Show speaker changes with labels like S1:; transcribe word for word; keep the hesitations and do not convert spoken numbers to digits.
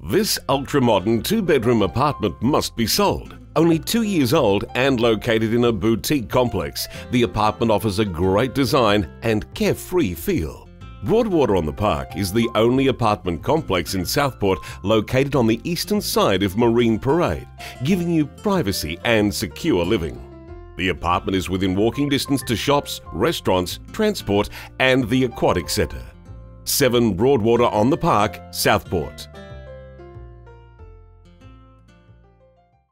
S1: This ultra-modern two-bedroom apartment must be sold. Only two years old and located in a boutique complex, the apartment offers a great design and carefree feel. Broadwater on the Park is the only apartment complex in Southport located on the eastern side of Marine Parade, giving you privacy and secure living. The apartment is within walking distance to shops, restaurants, transport and the aquatic centre. seven Broadwater on the Park, Southport.